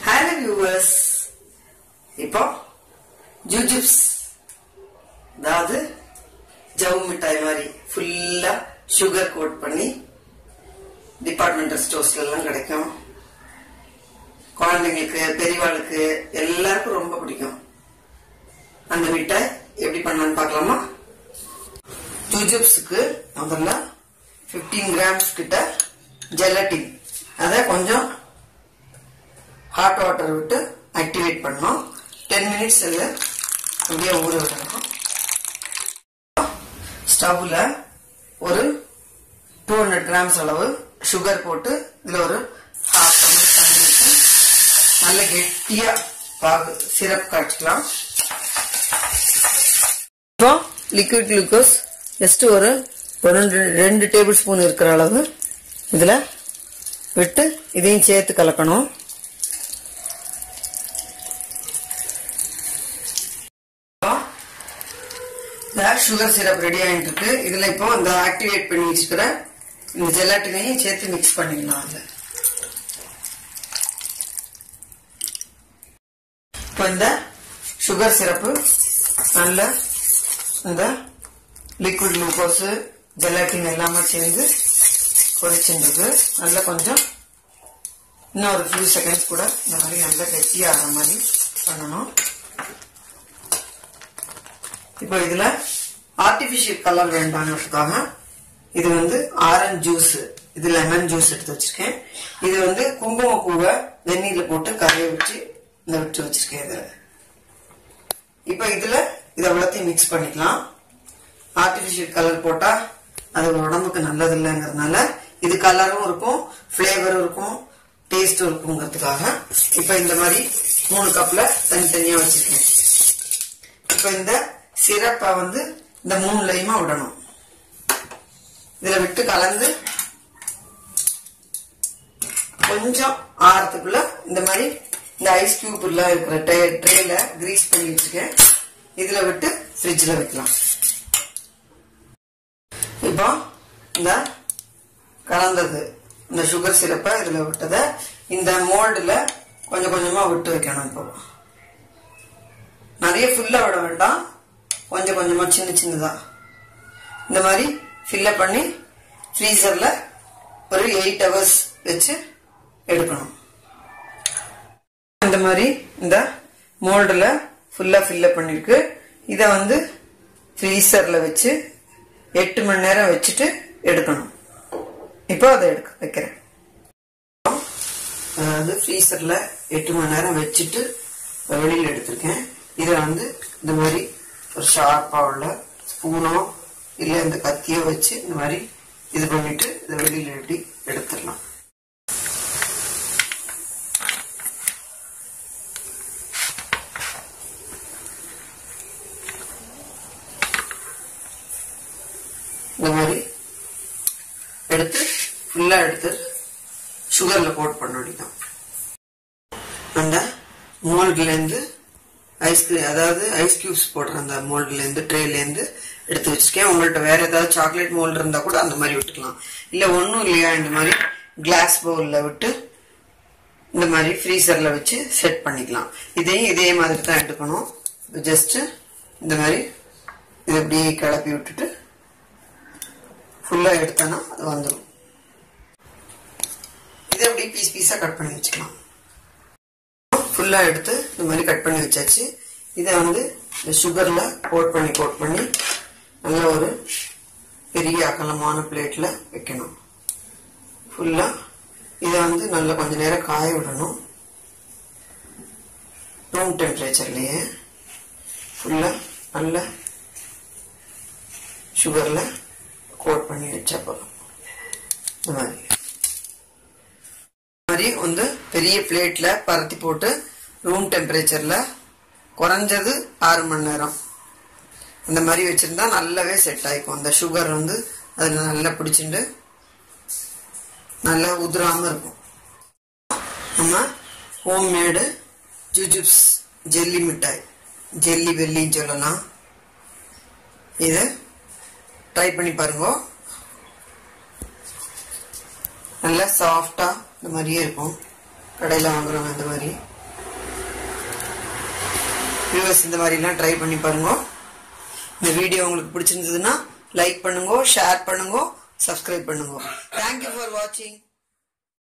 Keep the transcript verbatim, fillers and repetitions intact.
Hello viewers. இப்போ jujubes அதாவது ஜவு மிட்டாய் மாதிரி ஃபுல்லா சுகர் கோட் பண்ணி டிபார்ட்மெண்டல் ஸ்டோர்ஸ்ல எல்லாம் கிடைக்கும். குழந்தைங்களுக்கு பெரியவாளுக்கு எல்லாருக்கும் ரொம்ப பிடிக்கும். அந்த மிட்டாய் எப்படி பண்ணலாம்னு பார்க்கலாமா? ஜூஜுப்ஸ்க்கு முதல்ல பதினைந்து கிராம்ஸ் கிட்ட ஜெலட்டின் அதை கொஞ்சம் ஹாட் வாட்டர் விட்டு ஆக்டிவேட் பண்ணோம். டென் மினிட்ஸ் அப்படியே ஊற விடணும். ஸ்டவ்ல ஒரு டூ ஹண்ட்ரட் கிராம்ஸ் அளவு சுகர் போட்டு இதுல ஒரு ஹாஃப் டம்ளர் தண்ணி விட்டு நல்ல கெட்டியா பாகு சிரப் காய்ச்சிக்கலாம். இப்போ லிக்விட் குளுக்கோஸ் ஜஸ்ட் ஒரு ரெண்டு டேபிள் ஸ்பூன் இருக்கிற அளவு இதுல விட்டு இதையும் சேர்த்து கலக்கணும். சுகர் சிரப் ரெடி ஆகிட்டு இருக்கு. இதுல இப்போ இந்த ஆக்டிவேட் பண்ணி வச்சுக்கிற இந்த ஜெலாட்டினையும் சேர்த்து மிக்ஸ் பண்ணிக்கலாம். இப்போ இந்த சுகர் சிரப்பு நல்ல இந்த லிக்விட் குளுக்கோஸ் ஜெலாட்டின் எல்லாமே சேர்ந்து கொதிச்சுருக்கு. நல்ல கொஞ்சம் இன்னும் ஒரு ஃபியூ செகண்ட்ஸ் கூட இந்த மாதிரி நல்லா கெட்டியாகிற மாதிரி பண்ணணும். இப்போ இதுல ஆர்டிபிஷியல் கலர் வேண்டாம்ன்றதுக்காக இது வந்து ஆரஞ்சு ஜூஸ், இது லெமன் ஜூஸ் எடுத்து வச்சிருக்கேன். இது வந்து குங்குமப்பூவை வெந்நீர்ல போட்டு கரைய வச்சு இந்த விட்டு வச்சிருக்கேன். இதுல இப்ப இதுல இதை எல்லாத்தையும் மிக்ஸ் பண்ணிக்கலாம். ஆர்டிபிஷியல் கலர் போட்டா அது உடம்புக்கு நல்லது இல்லைங்கிறதுனால இது கலரும் இருக்கும், பிளேவரும் இருக்கும், டேஸ்டும் இருக்குங்கிறதுக்காக இப்ப இந்த மாதிரி மூணு கப்ல தனித்தனியா வச்சிருக்கேன். இப்ப இந்த சிரப்பை வந்து இந்த மூணுலயுமா விடணும். இதுல விட்டு கலந்து கொஞ்சம் ஆறதுக்குள்ள இந்த மாதிரி இந்த ஐஸ் கியூப் இருக்கிற ட்ரேல கிரீஸ் பண்ணி வச்சிருக்கேன். இதுல விட்டு ஃப்ரிட்ஜ்ல வைக்கலாம். இப்போ இந்த கலந்தது இந்த சுகர் சிரப்பை இதுல விட்டத இந்த மோல்டுல கொஞ்சம் கொஞ்சமா விட்டு வைக்கணும். இப்போ நிறைய ஃபுல்லா விட வேண்டாம், கொஞ்சம் கொஞ்சமா சின்ன சின்னதா இந்த மாதிரி ஃபில்லப் பண்ணி ஃப்ரீசர்ல ஒரு எயிட் ஹவர்ஸ் வச்சு எடுக்கணும். இந்த மாதிரி இந்த மோல்டுல ஃபுல்லா ஃபில்லப் பண்ணிருக்கு. இத வந்து ஃப்ரீசர்ல வச்சு எட்டு மணி நேரம் வச்சுட்டு எடுக்கணும். இப்போ அதை எடுக்க வைக்கிறேன். அதாவது ஃப்ரீசர்ல எட்டு மணி நேரம் வச்சுட்டு வெளியில எடுத்திருக்கேன். இதை வந்து இந்த மாதிரி ஒரு ஷார்ப்பா உள்ள ஸ்பூனோ இல்ல இந்த கத்தியோ வச்சு இந்த மாதிரி இது பண்ணிட்டு இதை வெளியில எப்படி எடுத்துடலாம். இந்த மாதிரி எடுத்து ஃபுல்லா எடுத்து சுகர்ல கோட் பண்ண வேண்டியதான். அந்த மோல்டுல இருந்து ஐஸ்கிரீம் அதாவது ஐஸ் கியூப்ஸ் போடுற அந்த மோல்டுல இருந்து ட்ரேல இருந்து எடுத்து வச்சிருக்கேன். உங்கள்ட்ட வேற ஏதாவது சாக்லேட் மோல்டு இருந்தா கூட அந்த மாதிரி விட்டுக்கலாம். இல்ல ஒன்னும் இல்லையா இந்த மாதிரி கிளாஸ் பவுல்ல விட்டு இந்த மாதிரி ஃப்ரீசர்ல வச்சு செட் பண்ணிக்கலாம். இதையும் இதே மாதிரி தான் எடுக்கணும். ஜஸ்ட் இந்த மாதிரி இதை அப்படியே கிளப்பி விட்டுட்டு ஃபுல்லா எடுத்தோன்னா அது வந்துடும். இதை அப்படியே பீஸ் பீஸா கட் பண்ணி வச்சுக்கலாம். ஃபுல்லா எடுத்து இந்த மாதிரி கட் பண்ணி வச்சாச்சு. இதை வந்து இந்த சுகர்ல கோட் பண்ணி கோட் பண்ணி நல்ல ஒரு பெரிய அகலமான பிளேட்ல வைக்கணும். ஃபுல்லா இதை வந்து நல்லா கொஞ்ச நேரம் காய விடணும். ரூம் டெம்பரேச்சர்லயே ஃபுல்லா நல்ல சுகர்ல கோட் பண்ணி வச்சா போதும். இந்த மாதிரி மாதிரி வந்து பெரிய பிளேட்ல பரத்தி போட்டு ரூம் டெம்பரேச்சர்ல குறைஞ்சது ஆறு மணி நேரம் அந்த மாதிரி வச்சிருந்தா நல்லாவே செட் ஆயிக்கும். அந்த சுகர் வந்து அதுல நல்லா பிடிச்சிட்டு நல்லா உதிராம இருக்கும். நம்ம ஹோம்மேடு ஜூஜுப்ஸ் ஜெல்லி மிட்டாய், ஜெல்லி வெல்லின்னு சொல்லலாம். இதை ட்ரை பண்ணி பாருங்க. நல்லா சாஃப்டா இந்த மாதிரியே இருக்கும். கடையில் வாங்குறோம் அந்த மாதிரி வியூவர்ஸ் இந்த மாதிரி எல்லாம் ட்ரை பண்ணி பாருங்க. இந்த வீடியோ உங்களுக்கு பிடிச்சிருந்ததுன்னா லைக் பண்ணுங்க, ஷேர் பண்ணுங்க, சப்ஸ்கிரைப் பண்ணுங்க. தேங்க்யூ ஃபார் வாட்சிங்.